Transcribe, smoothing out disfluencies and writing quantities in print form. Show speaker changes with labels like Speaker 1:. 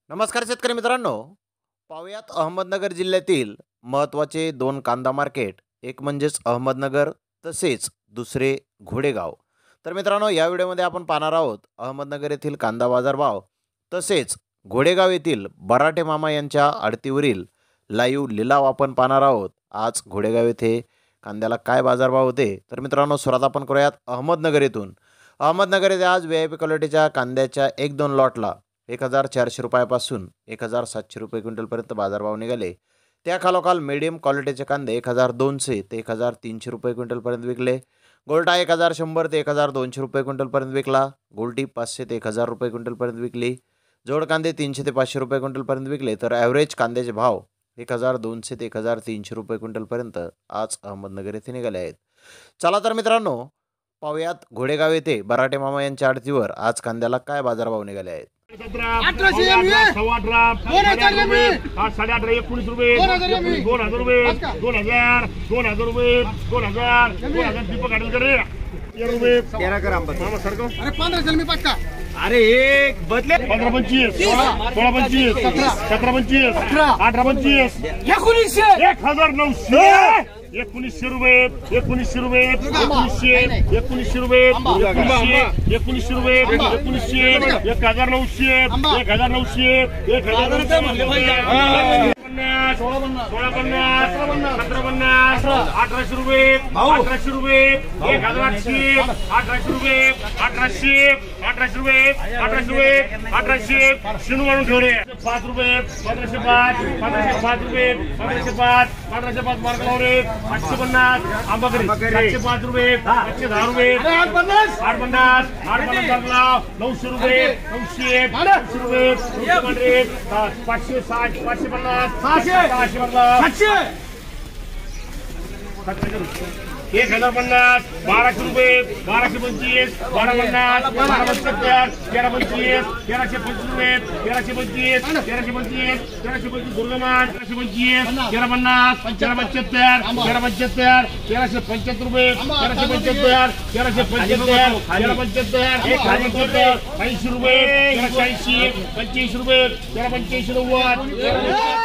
Speaker 1: नमस्कार शेतकरी मित्रांनो, पाहुयात अहमदनगर जिल्ह्यातील महत्त्वाचे दोन कांदा मार्केट, एक म्हणजेच अहमदनगर तसेच दुसरे घोडेगाव. तर मित्रांनो, या व्हिडिओमध्ये आपण पाहणार आहोत अहमदनगर येथील कांदा बाजारभाव तसेच घोडेगाव येथील बराटे मामा यांच्या आडतीवरील लाईव्ह लिलाव आपण पाहणार आहोत. आज घोडेगाव येथे कांद्याला काय बाजारभाव होते. तर मित्रांनो, सुरुवात आपण करूयात अहमदनगर येथून. अहमदनगर येथे आज VIP क्वालिटीच्या कांद्याच्या 1-2 लॉटला 1400 रुपयापासून 1700 रुपये क्विंटलपर्यंत बाजारभाव निघाले. त्या खालोखाल मीडियम क्वालिटीचे कांदे 1200 ते 1300 रुपये क्विंटलपर्यंत विकले. गोल्टा 1100 ते 1200 रुपये क्विंटलपर्यंत विकला. गोल्टी 500 ते 1000 रुपये क्विंटलपर्यंत विकली. जोड कांदे 300 ते 500 रुपये क्विंटलपर्यंत विकले. तर ॲव्हरेज कांद्याचे भाव 1200 ते 1300 रुपये क्विंटलपर्यंत आज अहमदनगर येथे निघाले आहेत. चला तर मित्रांनो, पाहुयात घोडेगाव येथे बराटे मामा यांच्या आडतीवर आज कांद्याला काय बाजारभाव निघाले आहेत.
Speaker 2: 1800 रुपये 818 19 रुपये 2000 रुपये 2000 रुपये 2000 दीपक आडलकर रे 13 कर मामा सरको. अरे 15 चल मी पक्का. अरे एक बदले 15 25 16 25 17 25 18 25 1900 1900 1900 रुपये 1900 रुपये 1900 रुपये 1900 रुपये 1900 1900 1900 1800 रुपये 1800 रुपये 1800 रुपये 1800 रुपये 1800 शिनू म्हणून ठेव रे 5 रुपये 1505 रुपये 1505 मार्क लाव रे 850 आंबाकरी 705 रुपये 710 रुपये 850 लाव 900 रुपये 900 रुपये 560 550 600 1050 1200 रुपये 1225 1250 1270 1325 1325 रुपये 1325 1325 दुर्गमान 1325 1350 1375 1375 रुपये 1375 1375 80 रुपये 1380 85 रुपये 1385 90